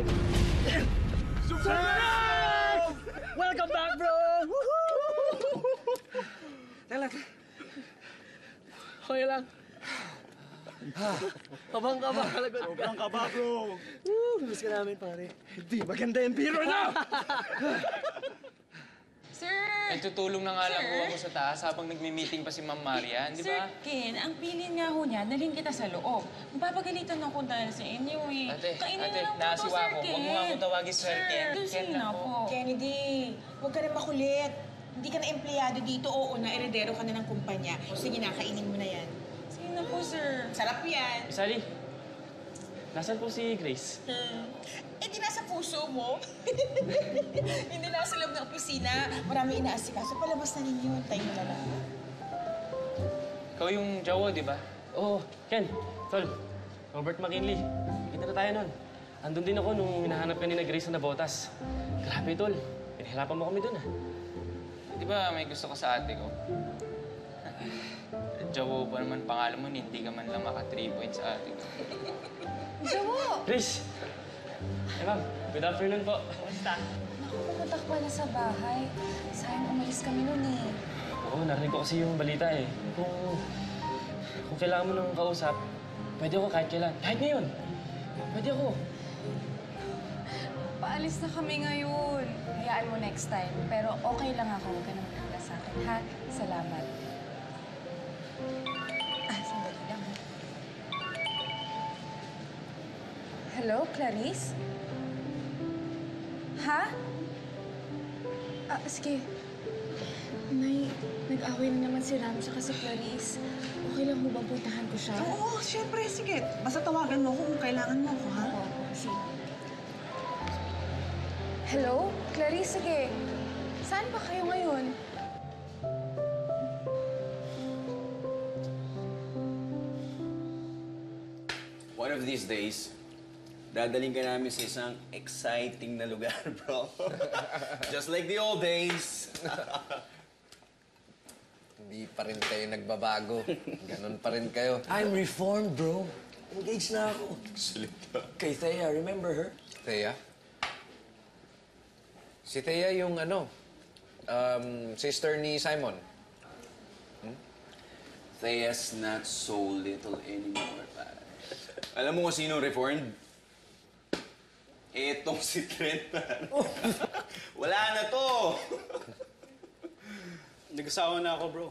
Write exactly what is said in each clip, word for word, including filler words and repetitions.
Surprise! Welcome back, bro! Tala, okay lang. Kabang-kaba talaga. Sobrang kaba, bro. Woo! Miss ka namin, pare. Hindi, maganda yung biro na! Sir! Nagtutulong na nga lang ho ako sa taas habang nagmi-meeting pa si Ma'am Marian, di ba? Sir Ken, ang pilin nga ho niya, dalhin kita sa loob. Magpapagalitan ako dahil sa inyo eh. Ate, Kainin ate, na lang po to, nasiwa Sir ko. Ken. Huwag mo nga akong tawagin Sir Ken. Sir, Ken na lang po. po. Kennedy, huwag ka na makulit. Hindi ka na empleyado dito. Oo, na eredero ka na ng kumpanya. Sige na, kainin mo na yan. Sige na po, sir. Sarap yan. Sally, nasaan po si Grace? Hmm. Eh, di nasa puso mo. Hindi nasa loob ng opisina. Marami inaasikaso. Palabas na ninyo. Tayo mo na lang. Ikaw yung Jawo, di ba? Oo, oh, Ken, Tol, Robert McKinley. Kita na tayo nun. Andun din ako nung hinahanap ka ni na Grace na botas. Grabe, Tol. Pinahirapan mo kami dun, ah. Di ba may gusto ka sa ate ko? Jawo pa naman pangalan mo, hindi ka man lang maka three points sa ate ko. Jawo! Grace! Eh, ma'am, good afternoon po. Kumusta? Naku, pumunta ka pala sa bahay. Sayang umalis kami nun eh. Oo, narinig ko kasi yung balita eh. Kung, kung kailangan mo nang kausap, pwede ako kahit kailan. Kahit ngayon. Pwede ako. Paalis na kami ngayon. Hayaan mo next time. Pero okay lang ako. Huwag ka na mag-alala sa akin, ha? Salamat. Ah, sandali lang. Hello, Clarice? Ha? Ah, sige. Nay, nag-away na naman si Ram tsaka si Clarice. Okay lang mo bang puntahan ko siya? Oo, syempre. Sige. Basta tawagan mo ako kung kailangan mo ako, ha? Oo, oo, sige. Hello? Clarice, sige. Saan ba kayo ngayon? One of these days, dadaling ka namin sa isang exciting na lugar, bro. Just like the old days. Hindi pa rin kayo nagbabago. Ganon pa rin kayo. I'm reformed, bro. Engaged na ako. Salita. Kay Thea, remember her? Thea? Si Thea yung ano, um, sister ni Simon. Hmm? Thea's not so little anymore, pare. Alam mo kung sino reformed? Etong si Trent. Wala na to! Nag-asawa na ako, bro.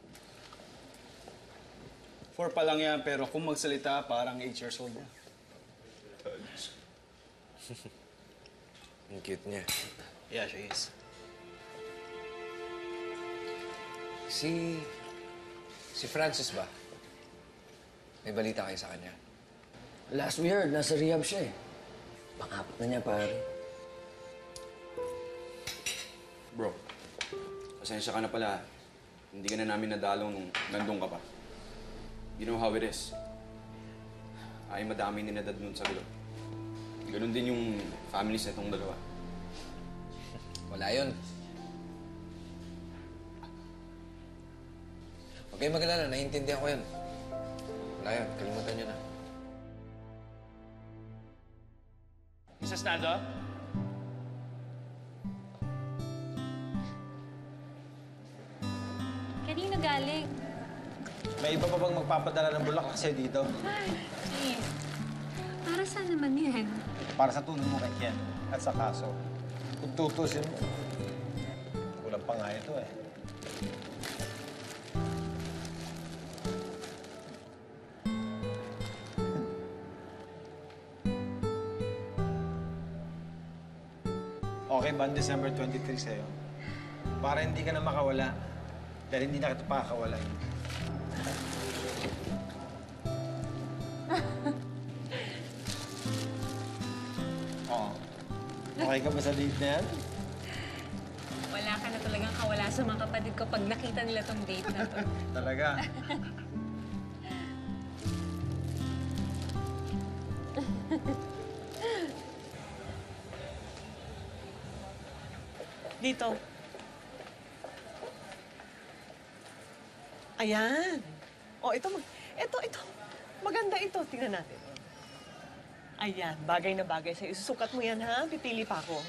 Four pa lang yan, pero kung magsalita, parang eight years old na. Ang cute niya. Yeah, she is. Si... Si Francis ba? May balita kayo sa kanya? Last we heard, nasa rehab siya eh. Pangapat na niya, pare. Bro, pasensya ka na pala. Hindi ka na namin nadalaw nung nandun ka pa. You know how it is. Ay madami ninadad nun sa gulo. Ganun din yung families na itong dalawa. Wala yun. Huwag kayong mag-alala, naiintindihan ko yun. Wala yun, kalimutan nyo na. Missus Naldo? Kanino galing? May iba pa bang magpapadala ng bulak kasi dito? Ay, para saan naman yan? Para sa tulong mo kay Ken at sa kaso. Kung tutusin mo, kulang pa nga ito eh. Okay ba ang December twenty-three sa'yo? Para hindi ka na makawala. Dahil hindi na kita pakakawalain. Oo. Okay ka ba sa date na yan? Wala ka na talagang kawala sa mga kapatid ko pag nakita nila tong date na to. Talaga? Dito. Ayan. Oh, ito, mag ito, ito. Maganda ito. Tingnan natin. Ayan, bagay na bagay sa'yo. Susukat mo yan, ha? Pipili pa ako.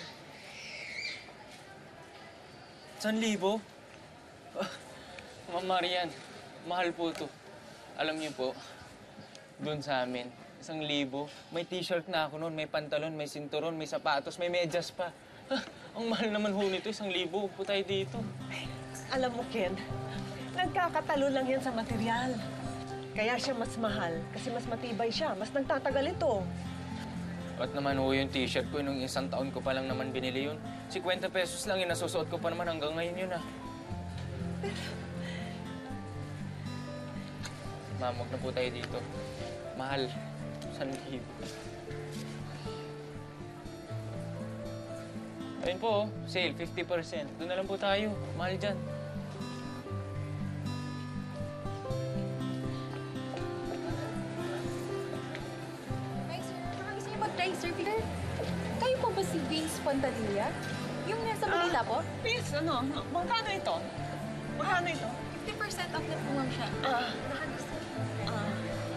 San libo? Ah, Ma'am Marian, mahal po to. Alam niyo po, doon sa amin, isang libo. May t-shirt na ako noon, may pantalon, may sinturon, may sapatos, may medyas pa. Ah, ang mahal naman ho nito, isang libo. Upo tayo dito. Alam mo, Ken, nagkakatalo lang yan sa material. Kaya siya mas mahal kasi mas matibay siya, mas nagtatagal ito. At naman ho yung t-shirt ko, nung isang taon ko pa lang naman binili yun. fifty pesos lang yun, nasusuot ko pa naman hanggang ngayon yun ah. Ma'am, huwag na po tayo dito. Mahal. San libo. Ayun po, oh, sale, fifty percent. Doon na lang po tayo. Mahal dyan. Hi, sir. Baka gusto niyo mag-try, sir. Peter, kayo po ba si Vince Pantadilla? Yung nasa Manila po? Please, ano, magkano ito? Magkano ito? fifty percent off na po, ma'am siya. Ah. Baka gusto niyo. Ah.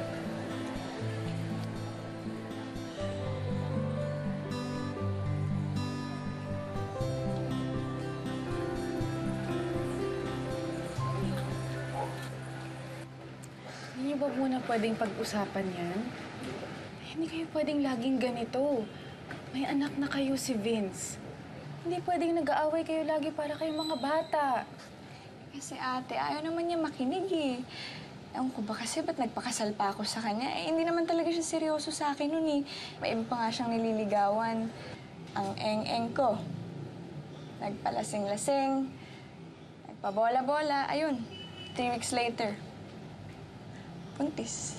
Hindi niyo ba muna pwedeng pag-usapan yan? Hindi kayo pwedeng laging ganito. May anak na kayo si Vince. Hindi pwedeng nag-aaway kayo lagi para kayong mga bata. Kasi ate, ayaw naman niya makinig eh. Ewan ko ba kasi ba't nagpakasal pa ako sa kanya? Eh, hindi naman talaga siya seryoso sa akin nun eh. May iba pa nga siyang nililigawan. Ang eng-eng ko. Nagpalasing-lasing. Nagpabola-bola. Ayun, three weeks later. Puntis.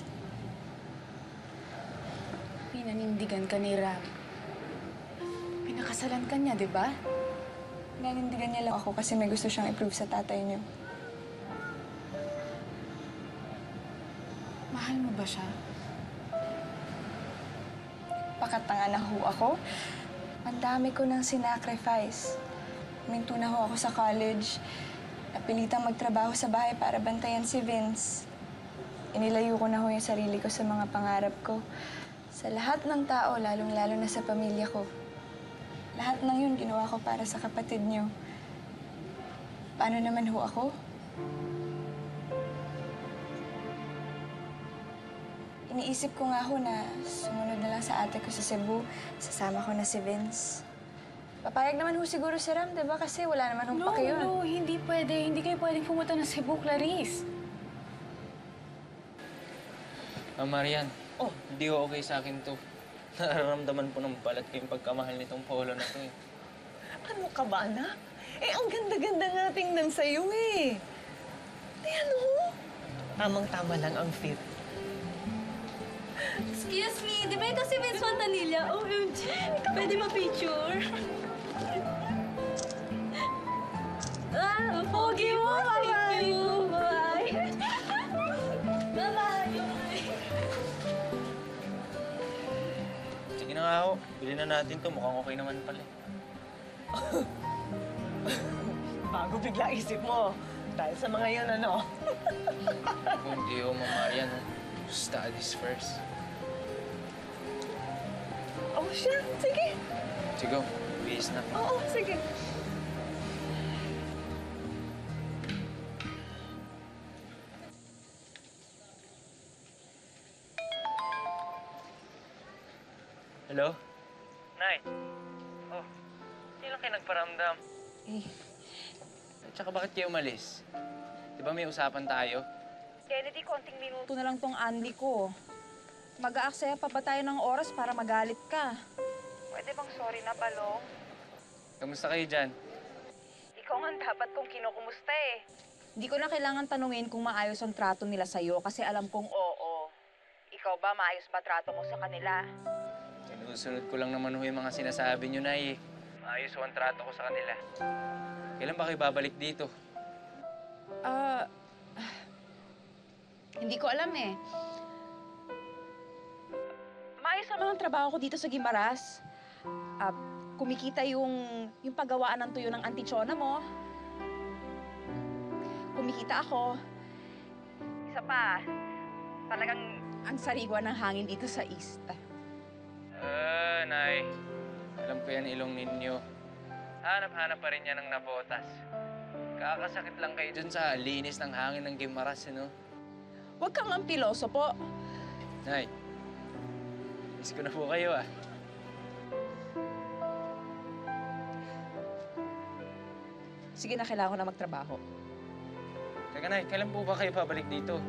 Pinanindigan ka ni Ram. Pinakasalan ka niya, di ba? Nanindigan niya lang ako kasi may gusto siyang i-prove sa tatay niyo. Mahal mo ba siya? Pakatanga na ho ako. Ang dami ko nang sinacrifice. Minto na ho ako sa college. Napilitang magtrabaho sa bahay para bantayan si Vince. Inilayo ko na ho yung sarili ko sa mga pangarap ko. Sa lahat ng tao, lalong-lalo na sa pamilya ko. Lahat ng yun ginawa ko para sa kapatid niyo. Paano naman ho ako? Iniisip ko nga ho na sumunod na lang sa ate ko sa Cebu. Sasama ko na si Vince. Papayag naman ho siguro si Ram, di ba? Kasi wala naman hong No, pake yun. no, hindi pwede. Hindi kayo pwedeng pumunta ng Cebu, Clarice. Ma'am Marian, oh, hindi ho okay sa akin to. Nararamdaman po ng balat ko yung pagkamahal nitong polo na to eh. Ano ka ba, anak? Eh, ang ganda-ganda nga tingnan sa'yo eh. Eh, ano? Tamang-tama lang ang fit. Excuse me, di ba ito si Vince Fontanilla? O M G, pwede ma-picture? Ah, pogi mo! Thank you! Bye! Bye-bye! Sige na nga ho, bilhin na natin to. Mukhang okay naman pala eh. Bago bigla isip mo. Dahil sa mga yan, ano? Kung hindi ho, Ma'am Marian, ho. Studies first. Oh, siya. Sige. Sige, bihis na. Oo, sige. Hello? Nay? Oh, hindi lang kayo nagparamdam. Eh, At saka bakit kayo umalis? Di ba may usapan tayo? Kennedy, konting minuto na lang tong Andy ko. Mag-aaksaya pa ba tayo ng oras para magalit ka? Pwede bang sorry na, Palong? Kamusta kayo dyan? Ikaw nga dapat kong kinukumusta eh. Hindi ko na kailangan tanungin kung maayos ang trato nila sa'yo kasi alam kong oo. Ikaw ba, maayos ba trato mo sa kanila? Sinusunod ko lang naman ho yung mga sinasabi nyo, Nay. Eh. Maayos ho ang trato ko sa kanila. Kailan ba kayo babalik dito? Ah... hindi ko alam eh. Maayos naman ang trabaho ko dito sa Guimaras. Ah, kumikita yung, yung paggawaan ng tuyo ng antichona mo. Kumikita ako. Isa pa, talagang ang sariwa ng hangin dito sa East. yan ilong ninyo. Hanap-hanap pa rin yan ng nabotas. Kakasakit lang kayo dun sa linis ng hangin ng Gimaras, no? Huwag kang ampiloso po. Nay, miss ko na po kayo, ah. Sige na, kailangan ko na magtrabaho. Teka, Nay, kailan po ba kayo pabalik dito?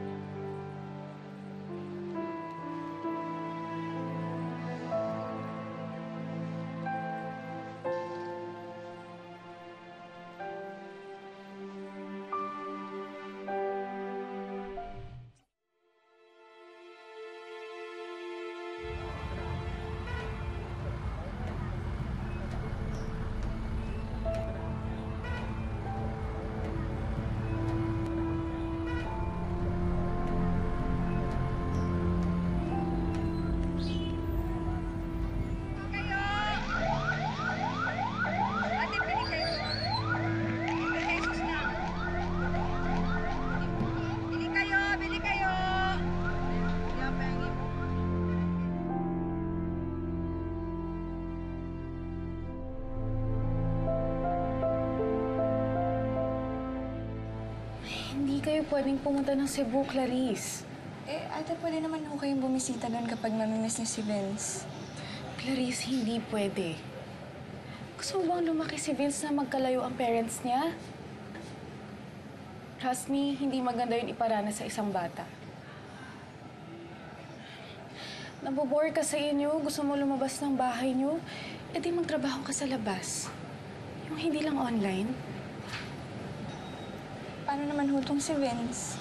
Kayo pwedeng pumunta ng Cebu, Clarice. Eh, ate, pwede naman ako kayong bumisita doon kapag mamimiss niya si Vince. Clarice, hindi pwede. Gusto mo bang lumaki si Vince na magkalayo ang parents niya? Trust me, hindi maganda yun iparana sa isang bata. Nabobore ka sa inyo, gusto mo lumabas ng bahay niyo, eh di magtrabaho ka sa labas. Yung hindi lang online. Paano naman hutong si Vince?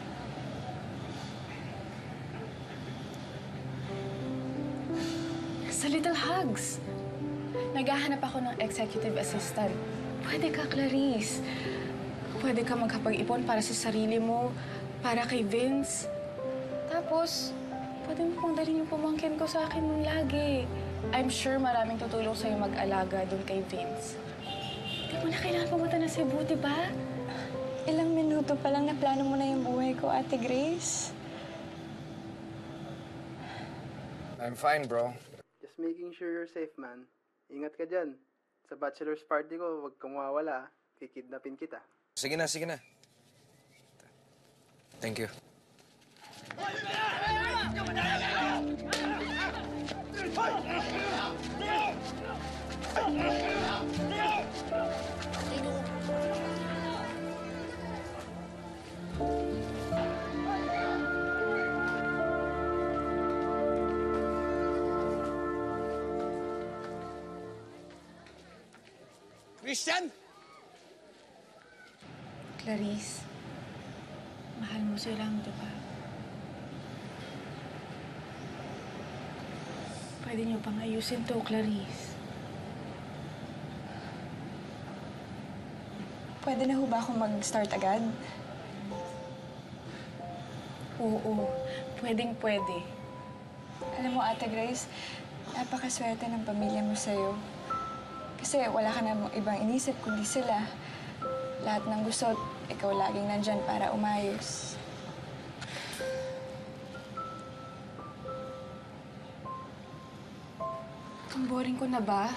Sa Little Hugs. Naghahanap ako ng executive assistant. Pwede ka, Clarice. Pwede ka magkapag-ipon para sa sarili mo, para kay Vince. Tapos, pwede mo pong dalhin yung pamangkin ko sa akin nung lagi. I'm sure maraming tutulong sa'yo mag-alaga doon kay Vince. Hindi mo na kailangan pumunta na Cebu, di ba? Ilang minuto pa lang na plano mo na yung buhay ko, Ate Grace. I'm fine, bro. Just making sure you're safe, man. Ingat ka dyan. Sa bachelor's party ko, huwag kang mawawala. Kikidnapin kita. Sige na, sige na. Thank you. Christian! Clarice, mahal mo silang, di ba? Pwede niyo pang ayusin to, Clarice. Pwede na ho ba akong mag-start agad? Oo, pwedeng pwede. Alam mo, Ate Grace, napakaswerte ng pamilya mo sa'yo. Kasi wala ka namang ibang inisip kundi sila. Lahat ng gusto, ikaw laging nandyan para umayos. Ang boring ko na ba?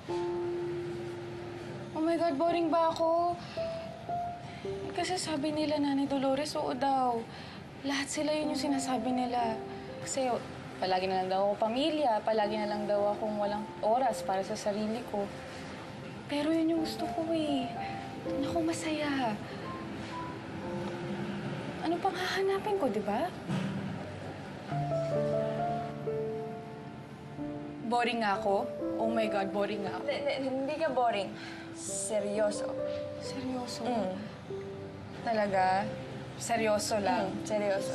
Oh my God, boring ba ako? Kasi sabi nila, Nanay Dolores, oo daw. Lahat sila yun yung sinasabi nila. Kasi palagi na lang daw ako pamilya, palagi na lang daw akong walang oras para sa sarili ko. Pero yun yung gusto ko eh. Doon ako masaya. Ano pang hahanapin ko, di ba? Boring nga ako? Oh my God, boring nga ako. Hindi, hindi ka boring. Seryoso. Seryoso? Mm. Talaga? Seryoso lang? Mm, seryoso.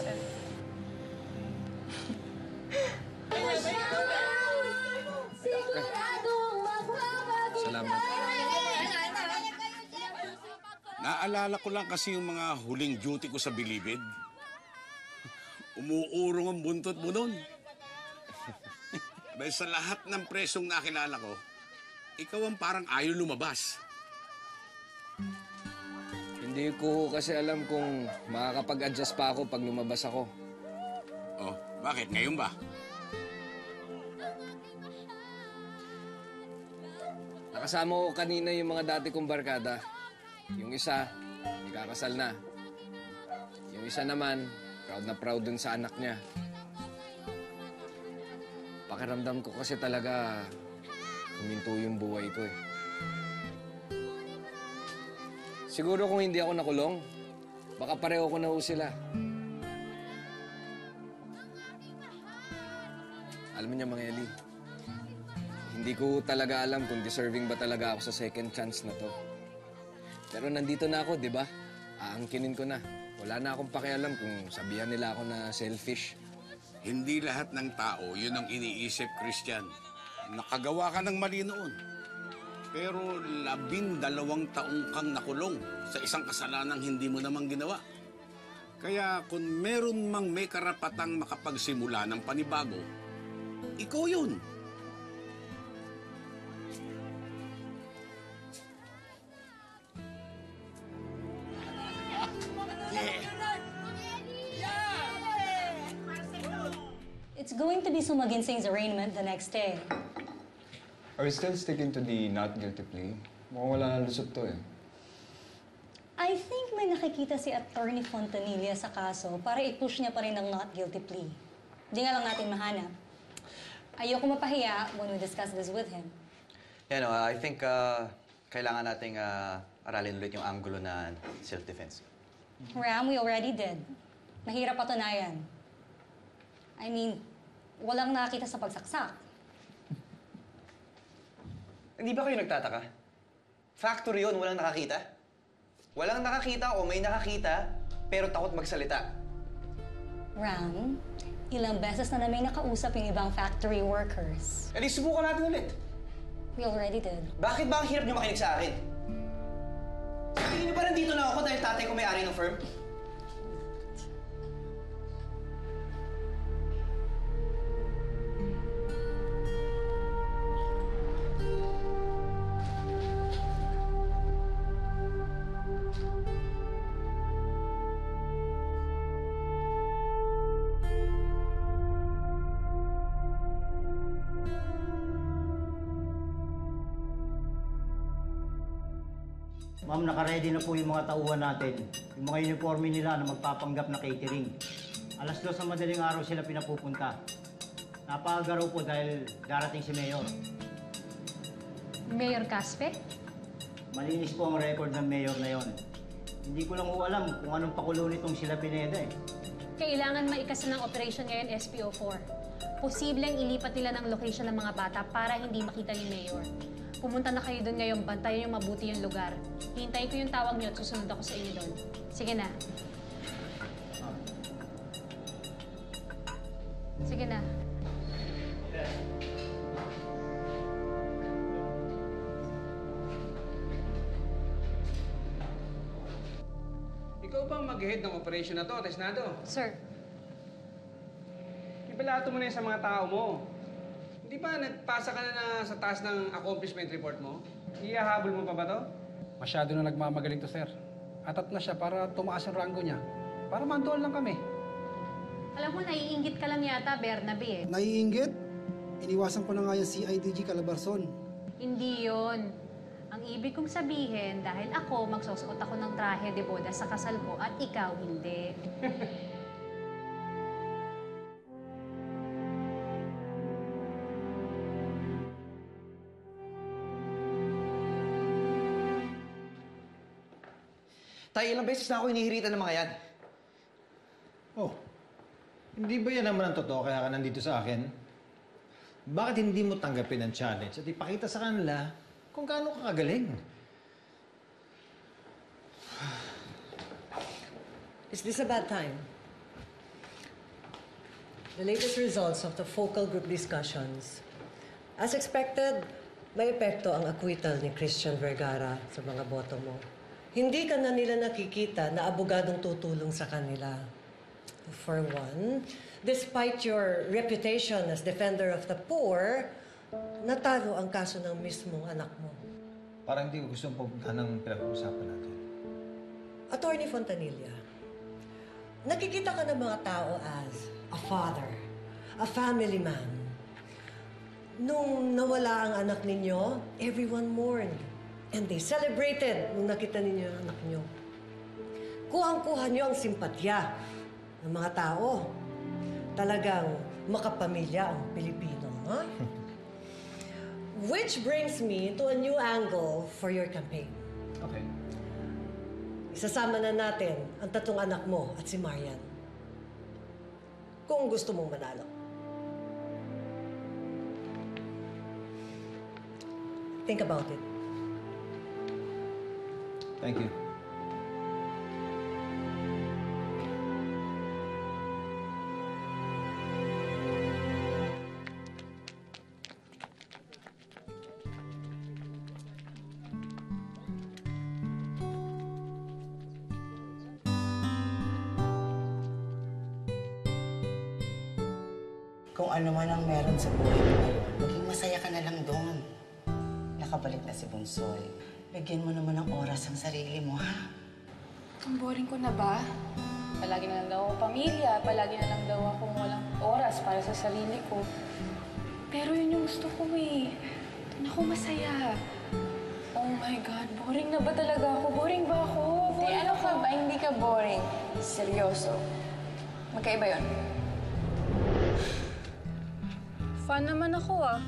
Salamat. Naalala ko lang kasi yung mga huling duty ko sa Bilibid. Umuurong ang buntot mo nun. Dahil sa lahat ng presong nakilala ko, ikaw ang parang ayaw lumabas. Hindi ko kasi alam kung makakapag-adjust pa ako pag lumabas ako. Oh, bakit? Ngayon ba? Nakasama ko kanina yung mga dati kong barkada. Yung isa, ikakasal na. Yung isa naman, proud na proud dun sa anak niya. Pakiramdam ko kasi talaga huminto yung buhay ko eh. Siguro kung hindi ako nakulong, baka pareho ko na ho sila. Alam mo niya, Mang Eli, hindi ko talaga alam kung deserving ba talaga ako sa second chance na to. Pero nandito na ako, di ba? Aangkinin ko na. Wala na akong pakialam kung sabihan nila ako na selfish. Hindi lahat ng tao, yun ang iniisip, Christian. Nakagawa ka ng mali noon. Pero labindalawang taong kang nakulong sa isang kasalanang hindi mo namang ginawa. Kaya kung meron mang may karapatang makapagsimula ng panibago, ikaw yun. It's going to be Sumaginsing's arraignment the next day. Are we still sticking to the not guilty plea? Mukhang wala na lusot to eh. I think may nakikita si Attorney Fontanilla sa kaso para i-push niya pa rin ang not guilty plea. Di nga lang natin mahanap. Ayoko mapahiya when we discuss this with him. Yeah, no, I think uh, kailangan nating uh, aralin ulit yung angulo na self-defense. Ram, we already did. Mahirap patunayan. I mean, walang nakakita sa pagsaksak. Hindi ba kayo nagtataka? Factory yun, walang nakakita. Walang nakakita o may nakakita, pero takot magsalita. Ram, ilang beses na namin nakausap yung ibang factory workers. Eh di subukan natin ulit. We already did. Bakit ba ang hirap niyo makinig sa akin? Tingin niyo ba nandito na ako dahil tatay ko may-ari ng firm? Ma'am, naka-ready na po yung mga tauhan natin. Yung mga uniforme nila na magpapanggap na catering. Alas dos sa madaling araw sila pinapupunta. Napaaga raw po dahil darating si Mayor. Mayor Caspe? Malinis po ang record ng Mayor na yon. Hindi ko lang po alam kung anong pakulo nitong sila Pineda eh. Kailangan maikasa ng operation ngayon S P O four. Posibleng ilipat nila ng location ng mga bata para hindi makita ni Mayor. Pumunta na kayo doon ngayon, bantayan yung mabuti yung lugar. Hintayin ko yung tawag niyo at susunod ako sa inyo doon. Sige na. Sige na. Ikaw ba ang mag-head ng operation na to, Tesnado? Sir. Ibalato mo na yan sa mga tao mo. Di ba nagpasa ka na, na sa taas ng accomplishment report mo? Iyahabol mo pa ba to? Masyado na nagmamagaling to, sir. Atat na siya para tumaas ang rango niya. Para mandoon lang kami. Alam mo, naiinggit ka lang yata, Bernabe eh. Naiinggit? Iniwasan ko na nga yung C I D G Calabarzon. Hindi yon. Ang ibig kong sabihin, dahil ako, magsusuot ako ng trahe de boda sa kasal ko at ikaw hindi. Tayo, ilang beses na ako hinihiritan ng mga yan. Oh, hindi ba yan naman ang totoo kaya ka nandito sa akin? Bakit hindi mo tanggapin ang challenge at ipakita sa kanila kung gaano ka kagaling? Is this a bad time? The latest results of the focal group discussions. As expected, may epekto ang acquittal ni Christian Vergara sa mga boto mo. Hindi ka na nila nakikita na abogadong tutulong sa kanila. For one, despite your reputation as defender of the poor, natalo ang kaso ng mismong anak mo. Parang hindi ko gustong pupuntahan ng pinag-uusapan natin. Attorney Fontanilla, nakikita ka ng mga tao as a father, a family man. Nung nawala ang anak ninyo, everyone mourned. And they celebrated nung nakita ninyo ang anak nyo. Kuhang-kuha nyo ang simpatya ng mga tao. Talagang makapamilya ang Pilipino, ha? Which brings me to a new angle for your campaign. Okay. Isasama na natin ang tatlong anak mo at si Marian. Kung gusto mong manalo. Think about it. Thank you. Kung ano man ang meron sa buhay mo ngayon, maging masaya ka na lang doon. Nakabalik na si Bunsoy. Lagyan mo naman ng oras ang sarili mo, ha? Ang boring ko na ba? Palagi na lang daw ako pamilya, palagi na lang daw akong walang oras para sa sarili ko. Pero yun yung gusto ko eh. Doon ako masaya. Oh my God, boring na ba talaga ako? Boring ba ako? Hindi, ano ka ba? Hindi ka boring. Seryoso. Magkaiba yun. Fan naman ako ah.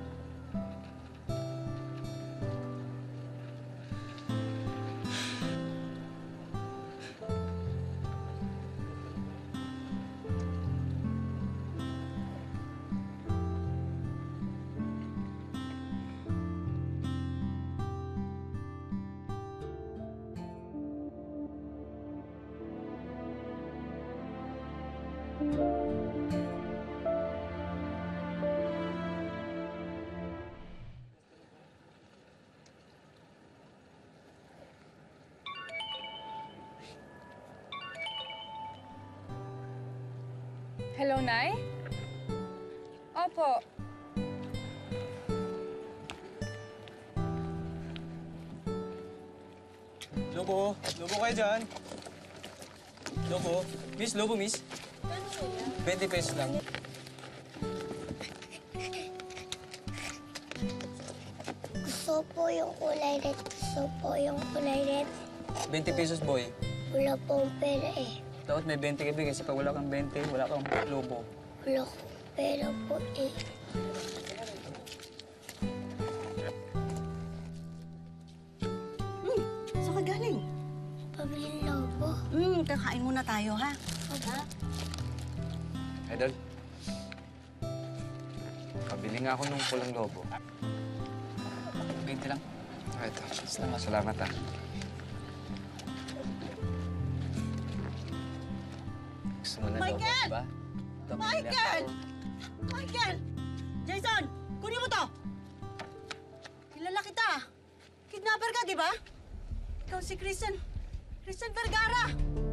Hello, Nay? Opo. Lobo, lobo kayo dyan. Lobo, miss, lobo, miss. twenty pesos lang. Gusto po yung kulay red. Gusto po yung kulay red. twenty pesos, boy. Wala pong pera eh. Dapat may twenty ka bigay kasi pag wala kang twenty, wala kang lobo. Wala akong pera po eh. Hmm, saan ka galing? Pabili lobo. Hmm, kakain muna tayo, ha? Ha? Idol. Kabili nga ako ng pulang lobo. twenty lang. Ah, ito. Salamat. Salamat, ah. Gusto mo na lobo, Michael! diba? Ito, bumili Michael! ako. Michael! Jason! Kunin mo to! Kilala kita. Kidnapper ka, di ba? Ikaw si Christian. Christian Vergara.